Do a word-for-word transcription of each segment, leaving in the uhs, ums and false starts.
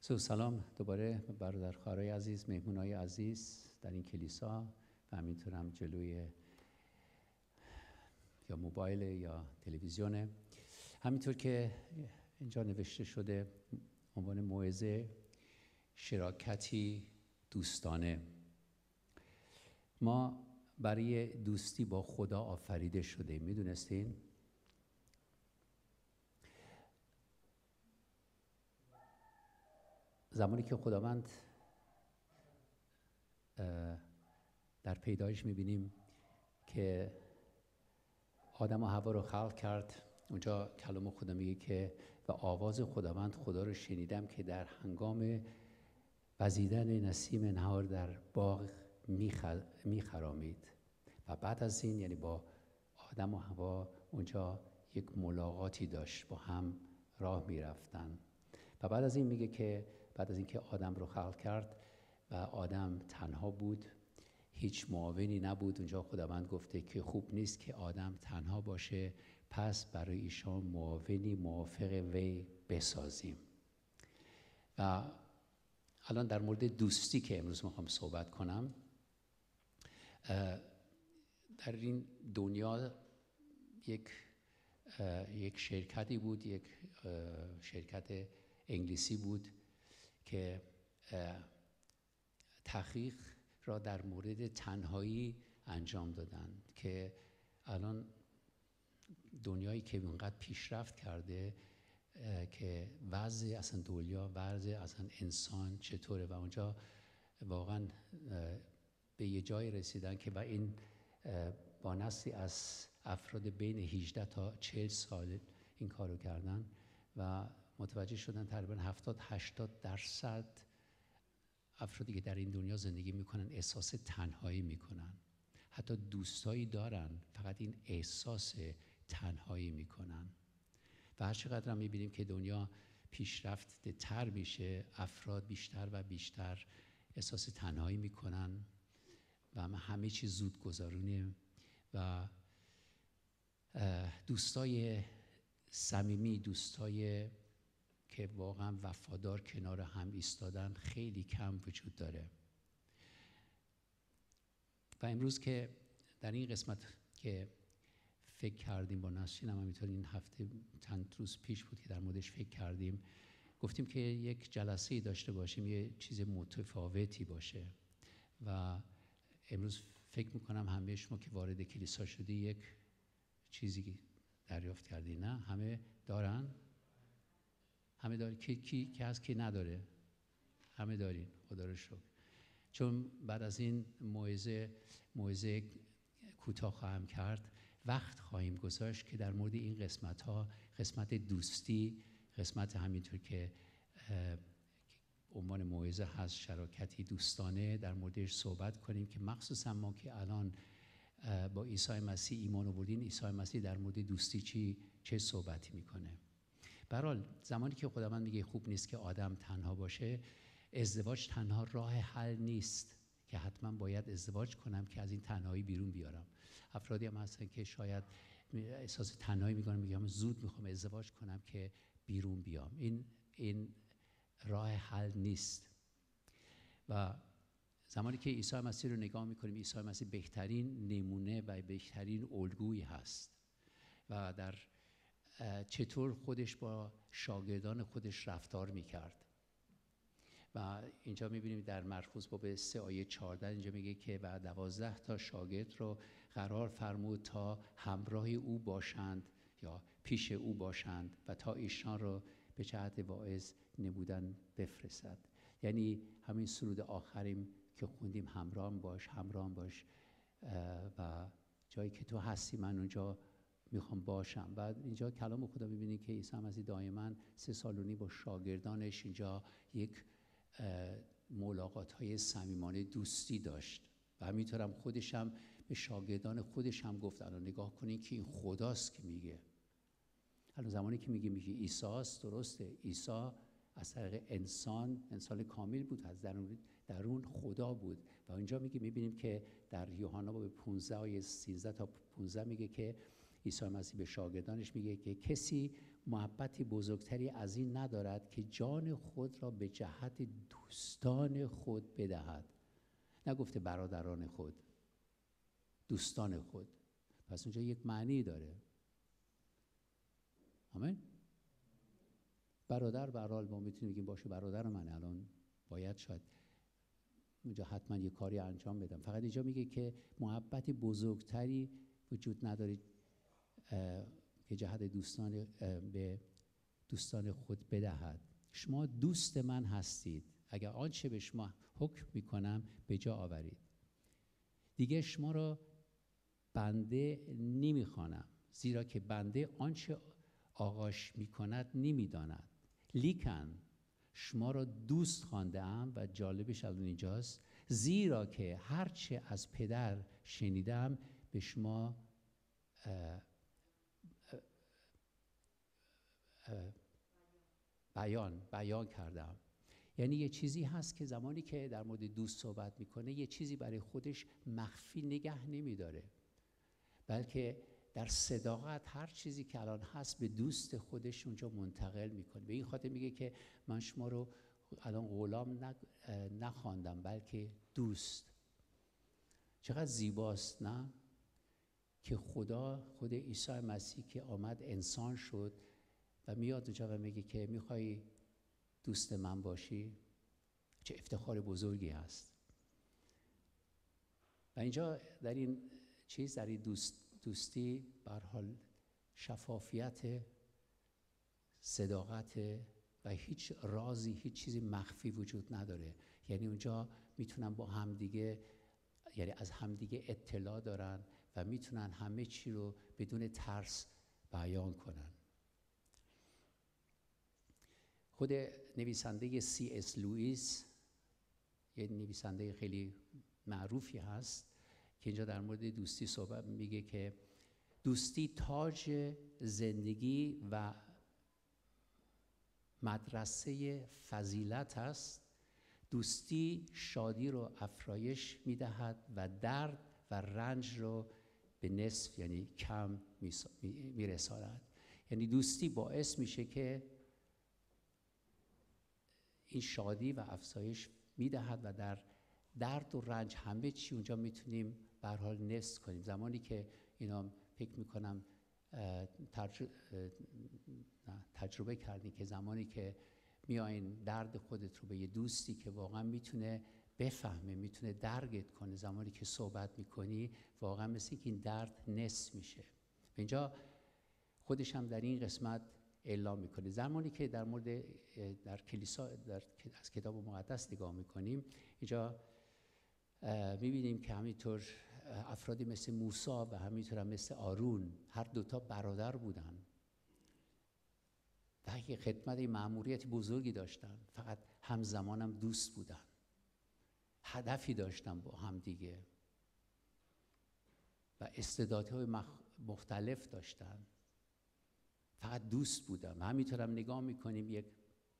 سو سلام دوباره برادر خواهرای عزیز، مهمونای عزیز در این کلیسا و همینطور هم جلوی یا موبایل یا تلویزیونه. همینطور که اینجا نوشته شده عنوان موعظه شراکتی دوستانه. ما برای دوستی با خدا آفریده شده، میدونستین؟ زمانی که خداوند در پیدایش میبینیم که آدم و حوا رو خلق کرد، اونجا کلام خدا میگه که و آواز خداوند خدا رو شنیدم که در هنگام وزیدن نسیم نهار در باغ میخرامید. و بعد از این یعنی با آدم و حوا اونجا یک ملاقاتی داشت، با هم راه میرفتن. و بعد از این میگه که بعد از اینکه آدم رو خلق کرد و آدم تنها بود، هیچ معاونی نبود، اونجا خداوند گفته که خوب نیست که آدم تنها باشه، پس برای ایشان معاونی موافق وی بسازیم. و الان در مورد دوستی که امروز میخوام صحبت کنم. در این دنیا یک یک شرکتی بود، یک شرکت انگلیسی بود که تحقیق را در مورد تنهایی انجام دادن که الان دنیایی که اونقدر پیشرفت کرده که وضع اصلا دنیا، وضع اصلا انسان چطوره و اونجا واقعا به یه جای رسیدن که و این با نسلی از افراد بین هجده تا چهل سال این کارو کردن و متوجه شدن تقریبا هفتاد هشتاد درصد افرادی که در این دنیا زندگی میکنن احساس تنهایی میکنن. حتی دوستایی دارن، فقط این احساس تنهایی میکنن. و هر چقدر هم میبینیم که دنیا پیشرفته تر میشه، افراد بیشتر و بیشتر احساس تنهایی میکنن و همه چیز زود گذرونه و دوستای صمیمی، دوستای که واقعا وفادار کنار هم ایستادن خیلی کم وجود داره. و امروز که در این قسمت که فکر کردیم با نسرین هم همینطور این هفته چند روز پیش بود که در موردش فکر کردیم، گفتیم که یک جلسه داشته باشیم، یه چیز متفاوتی باشه. و امروز فکر میکنم همه شما که وارد کلیسا شدی یک چیزی دریافت کردی. نه همه دارن؟ همه داری؟ کی کی کی هست که نداره؟ همه دارین، خدا رو شکر. چون بعد از این موعظه موعظه کوتاه خواهم کرد، وقت خواهیم گذاشت که در مورد این قسمت ها، قسمت دوستی، قسمت همینطور که عنوان موعظه هست شراکتی دوستانه، در موردش صحبت کنیم که مخصوصا ما که الان با عیسی مسیح ایمان آوردیم، عیسی مسیح در مورد دوستی چی چه صحبتی میکنه. به هر حال زمانی که خداوند میگه خوب نیست که آدم تنها باشه، ازدواج تنها راه حل نیست که حتما باید ازدواج کنم که از این تنهایی بیرون بیارم. افرادی هم هستن که شاید احساس تنهایی میکنن، میگم زود میخوام ازدواج کنم که بیرون بیام. این این راه حل نیست. و زمانی که عیسی مسیح رو نگاه میکنیم، عیسی مسیح بهترین نمونه و بهترین الگویی هست و در چطور خودش با شاگردان خودش رفتار میکرد. و اینجا میبینیم در مرقس باب سه آیه چهارده اینجا میگه که و دوازده تا شاگرد رو قرار فرمود تا همراه او باشند یا پیش او باشند و تا ایشان رو به جهت واعظ نمودن بفرستد. یعنی همین سرود آخریم که خوندیم، همراهم باش، همراهم باش و جایی که تو هستی من اونجا میخوام باشم. بعد اینجا کلام خدا میبینی که عیسی مسیح دائما سه سال و نیم با شاگردانش اینجا یک ملاقات های صمیمانه دوستی داشت و همینطور هم خودش هم به شاگردان خودش هم گفت الان نگاه کنین که این خداست که میگه. الان زمانی که میگه میگه عیسی است، درسته، عیسی از طریق انسان انسان کامل بود، از درون درون خدا بود. و اینجا میگه میبینیم که در یوحنا باب پانزده آیه سیزده تا پانزده میگه که عیسی مسیح به شاگردانش میگه که کسی محبتی بزرگتری از این ندارد که جان خود را به جهت دوستان خود بدهد. نگفته برادران خود، دوستان خود. پس اونجا یک معنی داره. آمین. برادر به هر حال ما میتونیم بگیم باشه برادر من، الان باید شاید اونجا حتما یه کاری انجام بدم. فقط اینجا میگه که محبت بزرگتری وجود نداره که جهت دوستان به دوستان خود بدهد. شما دوست من هستید اگر آنچه به شما حکم میکنم به جا آورید. دیگه شما را بنده نمیخوانم، زیرا که بنده آنچه آغاش میکند نمیداند، لیکن شما را دوست خواندم. و جالبش الان اینجاست، زیرا که هرچه از پدر شنیدم به شما اه اه اه بیان بیان کردم. یعنی یه چیزی هست که زمانی که در مورد دوست صحبت میکنه یه چیزی برای خودش مخفی نگه نمیداره، بلکه در صداقت هر چیزی که الان هست به دوست خودش اونجا منتقل میکنه. به این خاطر میگه که من شما رو الان غلام نخواندم بلکه دوست. چقدر زیباست نه؟ که خدا، خود عیسی مسیح که آمد انسان شد و میاد اونجا و میگه که میخوای دوست من باشی؟ چه افتخار بزرگی هست. و اینجا در این چیز، در این دوست دوستی به هر حال شفافیت، صداقت و هیچ رازی، هیچ چیزی مخفی وجود نداره. یعنی اونجا میتونن با همدیگه، یعنی از همدیگه اطلاع دارن و میتونن همه چی رو بدون ترس بیان کنن. خود نویسنده سی اس لوئیس، یه نویسنده خیلی معروفی هست که اینجا در مورد دوستی صحبت میگه که دوستی تاج زندگی و مدرسه فضیلت است. دوستی شادی رو افرایش میدهد و درد و رنج رو به نصف یعنی کم میرساند. یعنی دوستی باعث میشه که این شادی و افزایش میدهد و در درد و رنج همه چی اونجا میتونیم به هر حال نصف کنیم. زمانی که اینا فکر میکنم تجربه, تجربه کردین که زمانی که میایین درد خودت رو به یه دوستی که واقعا میتونه بفهمه، میتونه درکت کنه، زمانی که صحبت میکنی واقعا مثل که این درد نصف میشه. اینجا خودش هم در این قسمت اعلام میکنه. زمانی که در مورد در کلیسا در از کتاب مقدس نگاه میکنیم، اینجا میبینیم که همینطور افرادی مثل موسی و همینطور هم مثل آرون هر دوتا برادر بودن و یک خدمت مأموریت بزرگی داشتن، فقط همزمان هم دوست بودن، هدفی داشتن با هم دیگه و استعدادهای مختلف داشتن، فقط دوست بودن. همینطور هم نگاه میکنیم یک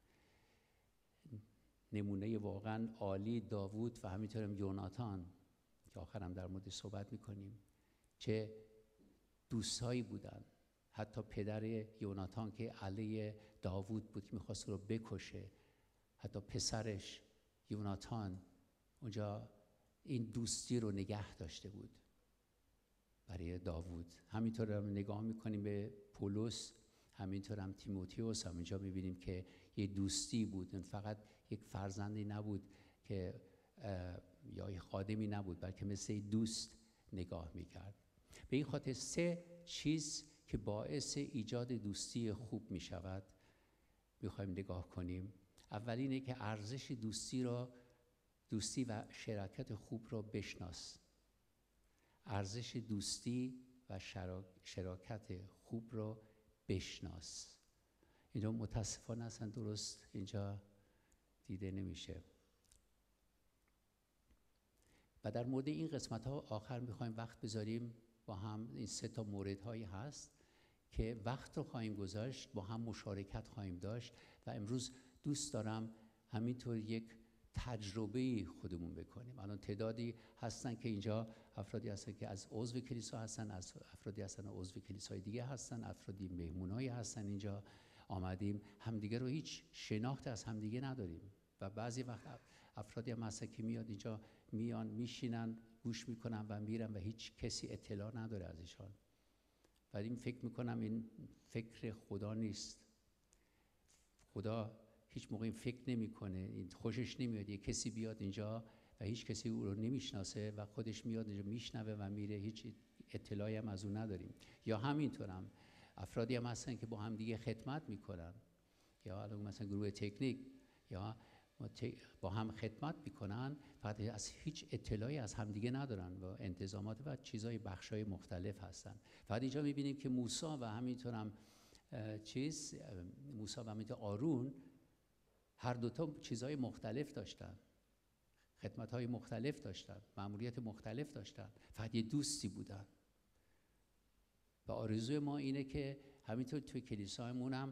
نمونه واقعا عالی داوود و همینطور هم یوناتان که آخر هم در مورد صحبت میکنیم، چه دوستایی بودن. حتی پدر یوناتان که علیه داوود بود که میخواست رو بکشه، حتی پسرش یوناتان اونجا این دوستی رو نگه داشته بود برای داوود. همینطور هم نگاه میکنیم به پولس، همینطور هم تیموتئوس، هم اینجا میبینیم که یه دوستی بود، فقط یک فرزندی نبود که یا یک خادمی نبود، بلکه مثل دوست نگاه میکرد. به این خاطر سه چیز که باعث ایجاد دوستی خوب میشود میخوایم نگاه کنیم. اول اینه که ارزش دوستی را دوستی و شراکت خوب را بشناس. ارزش دوستی و شراکت خوب را بشناس. اینجا متاسفانه اصلا درست اینجا دیده نمیشه. و در مورد این قسمت ها آخر میخوایم وقت بذاریم با هم. این سه تا مورد هایی هست که وقت رو خواهیم گذاشت، با هم مشارکت خواهیم داشت و امروز دوست دارم همینطور یک تجربه خودمون بکنیم. الان تعدادی هستن که اینجا افرادی هستن که از عضو کلیسا هستن، از افرادی هستن عضو کلیسای دیگه هستن، افرادی مهمونایی هستن اینجا آمدیم، همدیگه رو هیچ شناخت از همدیگه نداریم و بعضی وقت افرادی هم هستن که میاد اینجا، میان میشینن گوش میکنن و میرن و هیچ کسی اطلاع نداره ازشان. ولی این فکر میکنم این فکر خدا نیست. خدا هیچ موقع این فکر نمیکنه، این خوشش نمیاد یه کسی بیاد اینجا و هیچ کسی او رو نمیشناسه و خودش میاد اینجا میشنوه و میره، هیچ اطلاعی هم از اون نداریم. یا همینطورم افرادی هم هستن که با هم دیگه خدمت میکنن، یا الان مثلا گروه تکنیک یا با هم خدمت میکنن، فقط از هیچ اطلاعی از همدیگه ندارن و انتظامات و چیزای بخشای مختلف هستن. فقط اینجا میبینیم که موسی و همینطورم چیز موسی و همینطور آرون هر دوتا چیزهای مختلف داشتن، خدمت‌های مختلف داشتن، مأموریت مختلف داشتن، فقط یه دوستی بودن. و آرزوی ما اینه که همینطور توی کلیسایمون هم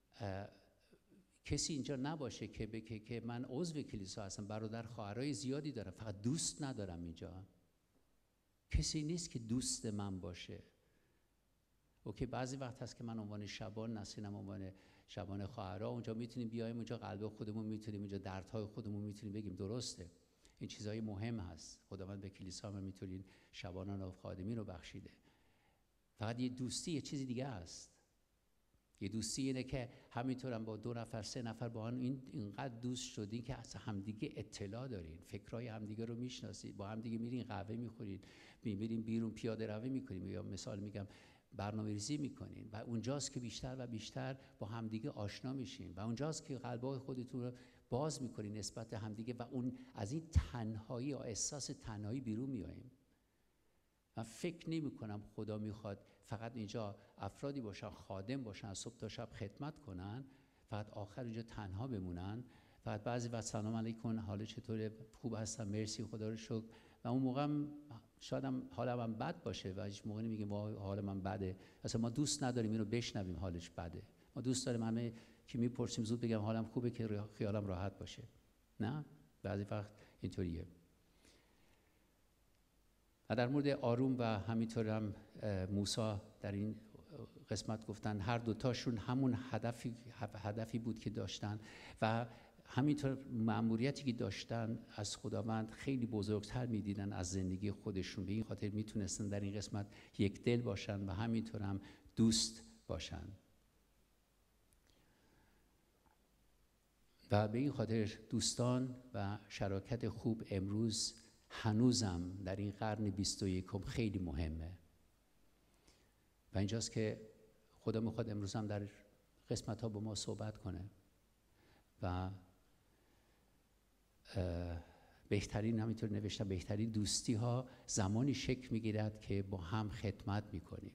کسی اینجا نباشه که بگه که من عضو کلیسا هستم، برادر خواهرای زیادی دارم، فقط دوست ندارم اینجا. کسی نیست که دوست من باشه. اوکی، بعضی وقت هست که من عنوان شبان نسینم، عنوان شبان خواهرها اونجا میتونیم بیایم، اونجا قلب خودمون میتونیم، اونجا دردهای خودمون میتونیم بگیم، درسته، این چیزای مهم هست. خداوند به کلیسا هم میتونین شبانان و خادمین رو بخشیده. فقط یه دوستی یه چیزی دیگه است. یه دوستی اینه که همینطور هم با دو نفر سه نفر با هم این اینقدر دوست شدین که از همدیگه اطلاع دارین، فکرای همدیگه رو میشناسید، با همدیگه میرین قهوه میخورید، میرین بیرون پیاده روی میکنیم، یا مثال میگم برنامه‌ریزی میکنین و اونجاست که بیشتر و بیشتر با همدیگه آشنا میشین و اونجاست که قلبای خودتون رو باز میکنین نسبت به همدیگه و اون از این تنهایی یا احساس تنهایی بیرون میاییم. من فکر نمی کنم خدا میخواد فقط اینجا افرادی باشن، خادم باشن، صبح تا شب خدمت کنن، فقط آخر اینجا تنها بمونن، فقط بعضی وقت سلام علیکم، حال چطوره، خوب هستم، مرسی، خدا رو شکر. و اون موقع هم شاید هم حالم هم بد باشه و هیچ موقع نمیگیم حال من بده. اصلا ما دوست نداریم اینو بشنویم حالش بده. ما دوست داریم همه که میپرسیم زود بگم حالم خوبه که خیالم راحت باشه. نه، بعضی وقت اینطوریه. و در مورد آرون و همینطور هم موسی در این قسمت گفتن هر دوتاشون همون هدفی هدفی بود که داشتن و همینطور مأموریتی که داشتن از خداوند خیلی بزرگتر میدیدن از زندگی خودشون. به این خاطر میتونستن در این قسمت یک دل باشن و همینطور هم دوست باشن. و به این خاطر دوستان و شراکت خوب امروز هنوزم در این قرن بیست و یکم خیلی مهمه. و اینجاست که خدا میخواد امروز هم در قسمت ها با ما صحبت کنه و بهترین، همینطور نوشتم، بهترین دوستی ها زمانی شکل میگیرد که با هم خدمت میکنیم.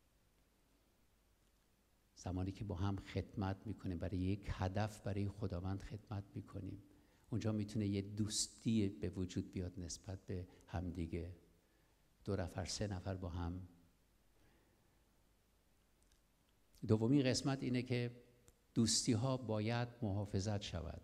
زمانی که با هم خدمت میکنیم، برای یک هدف، برای خداوند خدمت میکنیم، اونجا میتونه یه دوستی به وجود بیاد نسبت به همدیگه، دو نفر سه نفر با هم. دومین قسمت اینه که دوستی ها باید محافظت شود.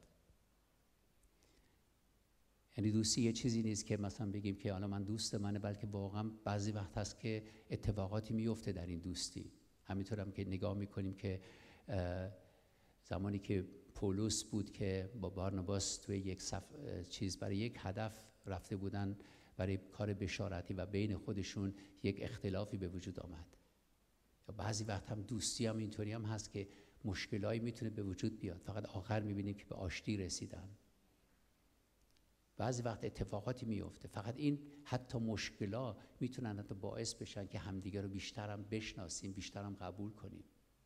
یعنی دوستی یه چیزی نیست که مثلا بگیم که حالا من دوست منه، بلکه واقعا بعضی وقت هست که اتفاقاتی میفته در این دوستی. همینطور هم که نگاه میکنیم که زمانی که پولس بود که با بارناباس توی یک صف... چیز برای یک هدف رفته بودن، برای کار بشارتی، و بین خودشون یک اختلافی به وجود آمد. یا بعضی وقت هم دوستی هم اینطوری هم هست که مشکلایی میتونه به وجود بیاد، فقط آخر میبینیم که به آشتی رسیدن. بعضی وقت اتفاقاتی میفته، فقط این حتی مشکلات میتونن حتی باعث بشن که همدیگه رو بیشتر هم بشناسیم، بیشتر هم قبول کنیم.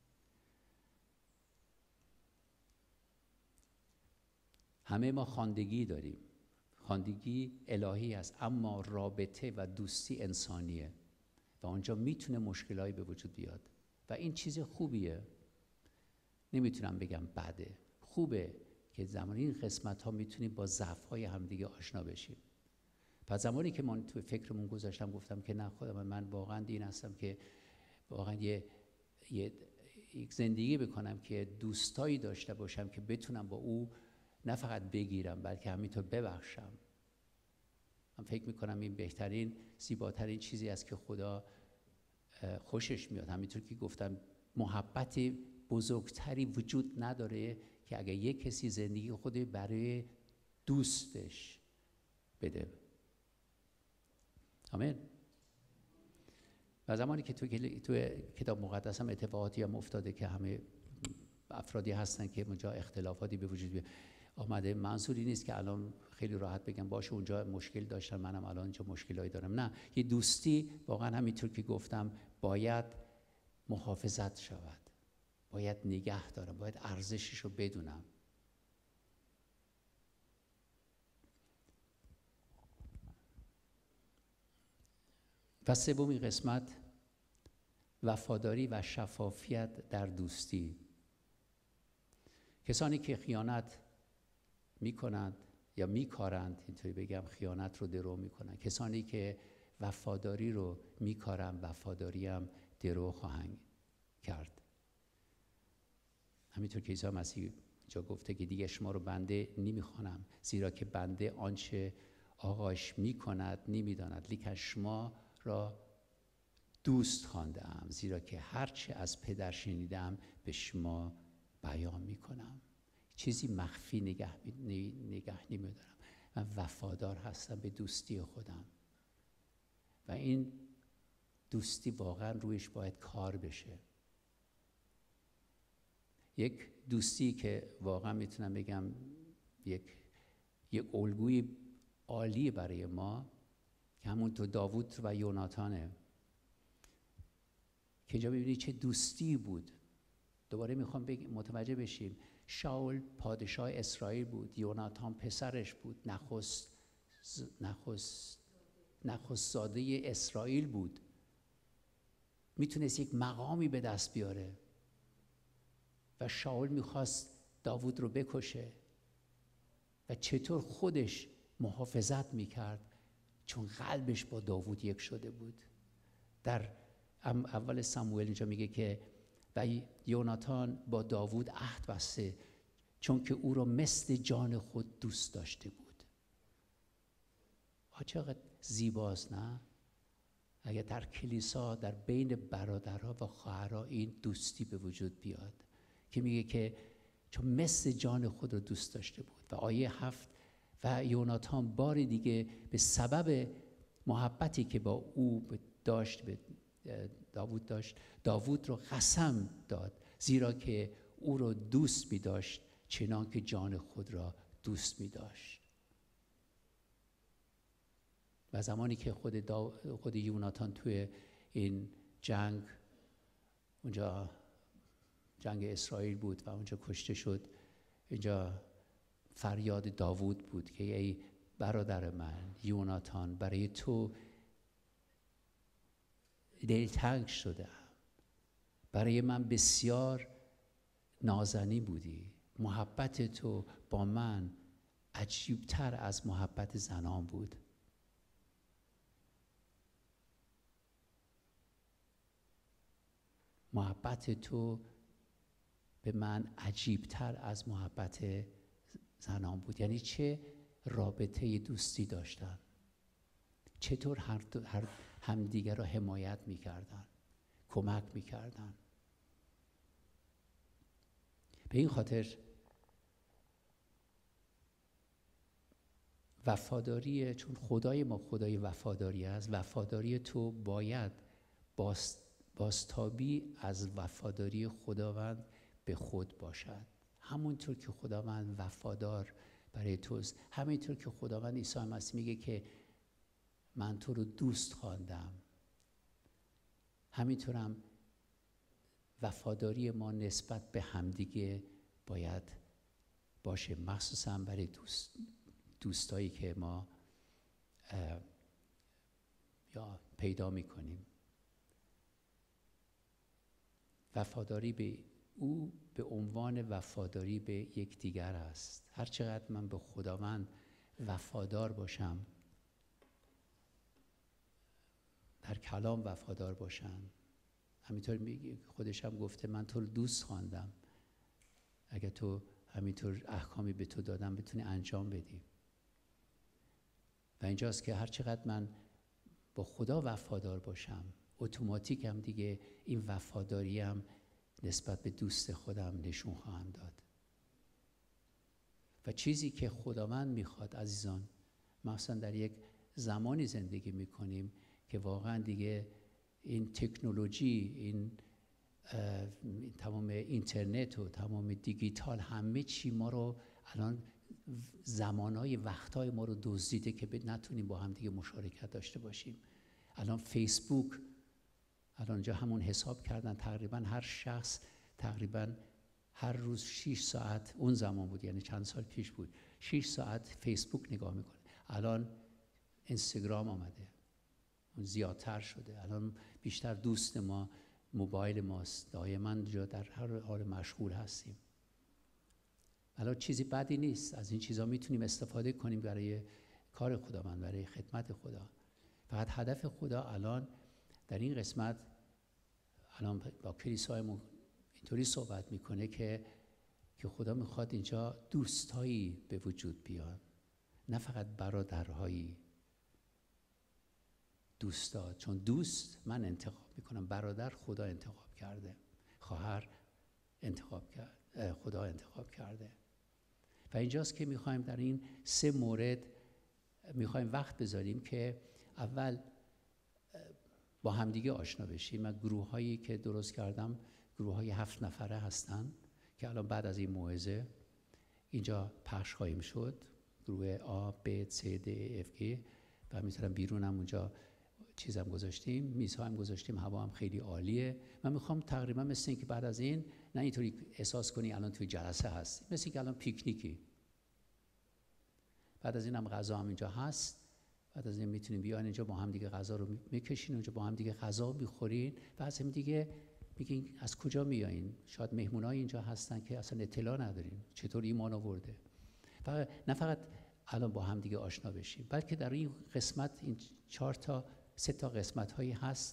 همه ما خواندگی داریم، خواندگی الهی است، اما رابطه و دوستی انسانیه و اونجا میتونه مشکلایی به وجود بیاد و این چیز خوبیه، نمیتونم بگم بده، خوبه که زمانی این قسمت ها میتونیم با ضعف های همدیگه آشنا بشیم. پس زمانی که من تو فکرمون گذاشتم گفتم که نه خدا، من واقعا دین هستم که واقعا یه یه یک زندگی بکنم که دوستایی داشته باشم که بتونم با او نه فقط بگیرم بلکه همینطور ببخشم. من فکر میکنم این بهترین، زیباترین چیزی است که خدا خوشش میاد. همینطور که گفتم محبت بزرگتری وجود نداره که اگر یک کسی زندگی خودی برای دوستش بده. آمین. و زمانی که تو تو کتاب مقدس هم اتفاقاتی هم افتاده که همه افرادی هستن که اونجا اختلافاتی به وجود آمده، منظوری نیست که الان خیلی راحت بگم باشه اونجا مشکل داشتن منم الان اینجا مشکلایی دارم. نه، یه دوستی واقعا همینطور که گفتم باید محافظت شود، باید نگه دارم، باید ارزشش رو بدونم. و سومین قسمت، وفاداری و شفافیت در دوستی. کسانی که خیانت میکنند یا میکارند، اینطوری بگم، خیانت رو درو میکنند. کسانی که وفاداری رو میکارند، وفاداری هم درو خواهند کرد. همینطور که عیسی مسیح جا گفته که دیگه شما رو بنده نمیخوانم، زیرا که بنده آنچه آقاش میکند نمیداند، لیکن شما را دوست خواندم، زیرا که هرچه از پدر شنیدم به شما بیان میکنم. چیزی مخفی نگه نگه نمیدارم. من وفادار هستم به دوستی خودم و این دوستی واقعا رویش باید کار بشه. یک دوستی که واقعا میتونم بگم یک یک الگوی عالی برای ما که همون تو داوود و یوناتانه، که اینجا ببینید چه دوستی بود. دوباره میخوام متوجه بشیم، شاول پادشاه اسرائیل بود، یوناتان پسرش بود، نخست نخست نخست زاده اسرائیل بود، میتونست یک مقامی به دست بیاره و شاول میخواست داوود رو بکشه و چطور خودش محافظت میکرد چون قلبش با داوود یک شده بود. در اول سموئل اینجا میگه که و یوناتان با داوود عهد بسته چون که او را مثل جان خود دوست داشته بود. چقدر زیباست نه؟ اگر در کلیسا در بین برادرها و خواهرها این دوستی به وجود بیاد که میگه که چون مثل جان خود را دوست داشته بود. و آیه هفت، و یوناتان بار دیگه به سبب محبتی که با او داشت، به داوود داشت، داوود رو قسم داد، زیرا که او رو دوست می داشت چنان که جان خود را دوست می داشت. و زمانی که خود, خود یوناتان توی این جنگ، اونجا جنگ اسرائیل بود و اونجا کشته شد، اینجا فریاد داوود بود که ای برادر من یوناتان، برای تو دلتنگ شده، برای من بسیار نازنین بودی، محبت تو با من عجیبتر از محبت زنان بود. محبت تو به من عجیبتر از محبت زنان بود. یعنی چه رابطه دوستی داشتن، چطور هر, هر همدیگر را حمایت میکردن، کمک میکردن. به این خاطر وفاداری، چون خدای ما خدای وفاداری است، وفاداری تو باید بازتابی از وفاداری خداوند به خود باشد. همونطور که خداوند وفادار برای توست، همینطور که خداوند عیسی مسیح میگه که من تو رو دوست خواندم، همینطورم وفاداری ما نسبت به همدیگه باید باشه، مخصوصا برای دوست دوستایی که ما یا پیدا میکنیم. وفاداری به او به عنوان وفاداری به یکدیگر است. هر چقدر من به خداوند وفادار باشم، در کلام وفادار باشم، همینطور میگه خودش هم گفته من تو رو دوست خواندم. اگر تو همینطور احکامی به تو دادم بتونی انجام بدی. و اینجاست که هر چقدر من با خدا وفادار باشم، اتوماتیک هم دیگه این وفاداری هم نسبت به دوست خودم نشون خواهم داد. و چیزی که خداوند میخواد عزیزان، مثلا در یک زمانی زندگی میکنیم که واقعا دیگه این تکنولوژی، این تمام اینترنت و تمام دیجیتال همه چی ما رو الان زمانهای وقتهای ما رو دزدیده که نتونیم با هم دیگه مشارکت داشته باشیم. الان فیسبوک، الان اینجا همون حساب کردن تقریبا هر شخص تقریبا هر روز شش ساعت، اون زمان بود یعنی چند سال پیش بود، شش ساعت فیسبوک نگاه میکنه. الان اینستاگرام آمده، اون زیادتر شده. الان بیشتر دوست ما موبایل ماست، دائما جا در هر حال مشغول هستیم. الان چیزی بدی نیست، از این چیزا میتونیم استفاده کنیم برای کار خداوند، برای خدمت خدا. فقط هدف خدا الان در این قسمت، الان با کلیسایمون اینطوری صحبت میکنه که که خدا میخواد اینجا دوستایی به وجود بیان، نه فقط برادرهایی. دوستا، چون دوست من انتخاب میکنم، برادر خدا انتخاب کرده، خواهر انتخاب کرد، خدا انتخاب کرده. و اینجاست که میخوایم در این سه مورد میخوایم وقت بذاریم که اول با همدیگه آشنا بشیم. من گروه هایی که درست کردم گروه های هفت نفره هستن که الان بعد از این موعظه اینجا پخش خواهیم شد. گروه آ، ب، س، د، اف، گی و میتونم بیرون هم اونجا چیزم گذاشتیم، میزها هم گذاشتیم، هوا هم خیلی عالیه. من میخوام تقریبا مثل این که بعد از این نه اینطوری احساس کنی الان توی جلسه هستی، مثل این که الان پیکنیکی. بعد از این هم غذا هم اینجا هست، بعد از این میتونیم بیاین اینجا با هم دیگه غذا رو میکشین، اونجا با هم دیگه غذا میخورین و از هم دیگه میگین از کجا میایین. شاید مهمونای اینجا هستن که اصلا اطلاع ندارین چطور ایمان آورده. فقط نه فقط الان با هم دیگه آشنا بشیم، بلکه در این قسمت این چهار تا سه تا قسمت هایی هست.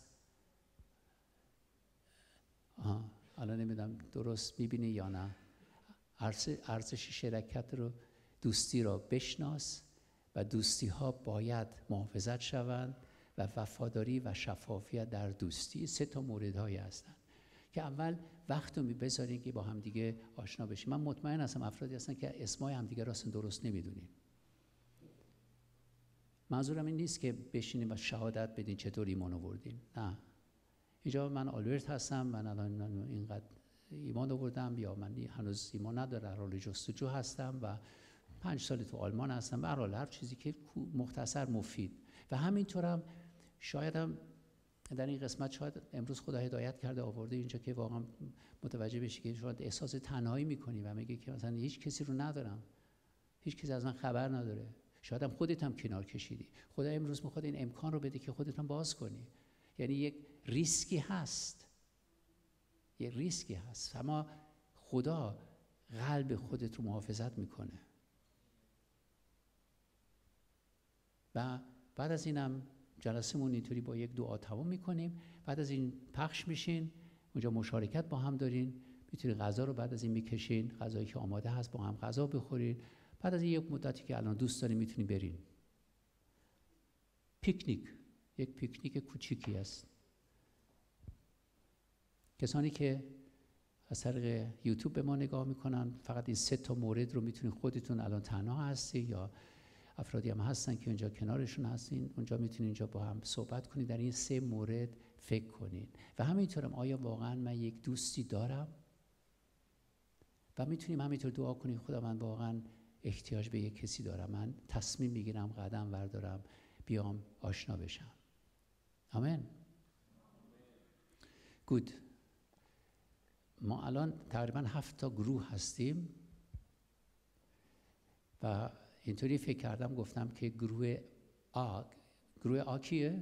آها الان نمیدونم درست میبینی یا نه. ارزش شرکت رو، دوستی رو بشناس و دوستی ها باید محافظت شوند و وفاداری و شفافیت در دوستی. سه تا مورد هایی هستن که اول وقت رو بذارین که با هم دیگه آشنا بشیم. من مطمئن هستم افرادی هستن که اسمای هم دیگه راستن درست نمیدونین. منظورم این نیست که بشینیم و شهادت بدین چطور ایمان آوردین، نه. اینجا من آلبرت هستم، من الان اینقدر ایمان آوردم، یا من هنوز ایمان ندارم، در حال جستجو هستم و پنج سال تو آلمان هستم. به هر حال هر چیزی که مختصر مفید. و همینطورم شاید هم در این قسمت شاید امروز خدا هدایت کرده آورده اینجا که واقعا متوجه بشی که شاید احساس تنهایی میکنی و میگی که مثلا هیچ کسی رو ندارم، هیچ کسی از من خبر نداره. شاید هم خودت هم کنار کشیدی. خدا امروز میخواد این امکان رو بده که خودت هم باز کنی. یعنی یک ریسکی هست، یک ریسکی هست، اما خدا قلب خودت رو محافظت میکنه. و بعد از اینم جلسه‌مون اینطوری با یک دعا تمام میکنیم. بعد از این پخش میشین، اونجا مشارکت با هم دارین، میتونید غذا رو بعد از این میکشین، غذایی که آماده هست با هم غذا بخورین. بعد از این یک مدتی که الان دوست دارین میتونین برین. پیکنیک، یک پیکنیک کوچیکی است. کسانی که از طریق یوتیوب به ما نگاه میکنن، فقط این سه تا مورد رو میتونین، خودتون الان تنها هستی یا افرادی هم هستن که اونجا کنارشون هستین، اونجا میتونین اینجا با هم صحبت کنید، در این سه مورد فکر کنین. و همینطورم آیا واقعا من یک دوستی دارم؟ و میتونیم همینطور دعا کنیم خدا من واقعا احتیاج به یک کسی دارم، من تصمیم میگیرم قدم بردارم بیام آشنا بشم. آمین. گود. ما الان تقریبا هفت تا گروه هستیم و اینطوری فکر کردم گفتم که گروه آ، گروه آ کیه؟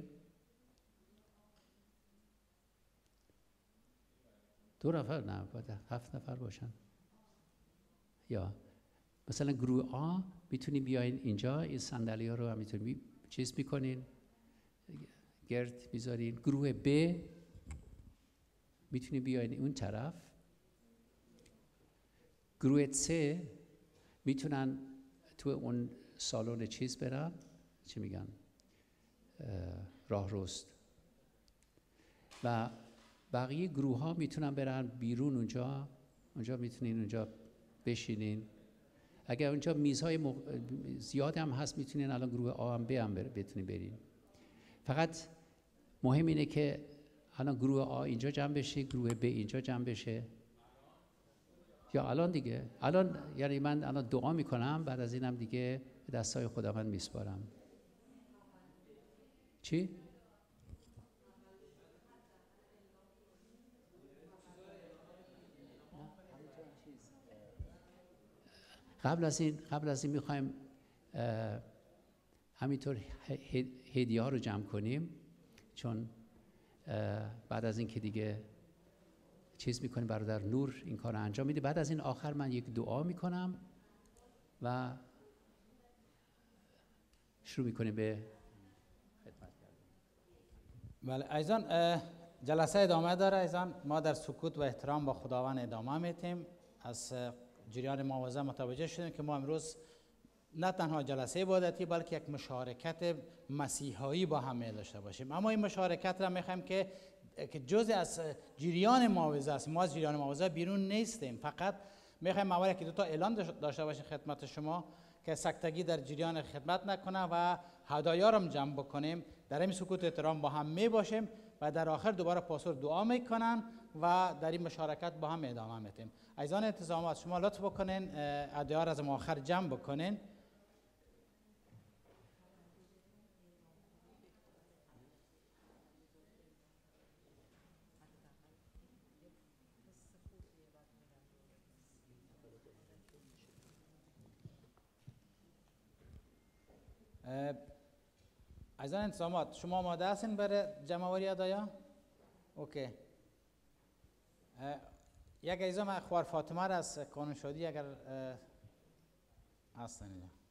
دو نفر؟ نه باید هفت نفر باشن. یا مثلا گروه آ میتونی بیاین اینجا، این صندلی ها رو هم میتونی چیز میکنین، گرد میذارین. گروه ب میتونی بیاین اون طرف. گروه سه میتونن تو اون سالن چیز برن، چی میگن، راه رست، و بقیه گروه ها میتونن برن بیرون، اونجا اونجا میتونین اونجا بشینین. اگر اونجا میزهای مق... زیاد هم هست، میتونین الان گروه آ هم ب هم بتونین برین. فقط مهم اینه که الان گروه آ اینجا جمع بشه، گروه ب اینجا جمع بشه، یا الان دیگه الان، یعنی من الان دعا میکنم، بعد از اینم دیگه دستای خداوند میسپارم. چی؟ قبل از این قبل از این میخوایم همینطور هدیه ها رو جمع کنیم، چون بعد از این که دیگه چیز میکنیم، برادر نور این کار رو انجام میده. بعد از این آخر من یک دعا میکنم و شروع میکنیم به خدمت کردن. بله عزیزان، جلسه ادامه داره. عزیزان ما در سکوت و احترام با خداوند ادامه میتیم. از جریان مواعظه متوجه شدیم که ما امروز نه تنها جلسه عبادتی بلکه یک مشارکت مسیحایی با هم داشته باشیم. اما این مشارکت را میخوایم که که جزء از جریان مواعظه است. ما از جریان مواعظه بیرون نیستیم، فقط میخوایم اول که دو تا اعلان داشته باشیم خدمت شما که سکتگی در جریان خدمت نکنه و هدایا را جمع بکنیم. در این سکوت احترام با هم می باشیم و در آخر دوباره پاسور دعا میکنن و در این مشارکت با هم ادامه میدیم. عزیزان انتظامات شما لطف بکنین هدایا را از آخر جمع بکنین. عزیزان انتظامات شما آماده هستین برای جمع‌آوری هدایا؟ اوکی. یک عزیزم اخوار فاطمه را از کانون شادی اگر هستن اینجا.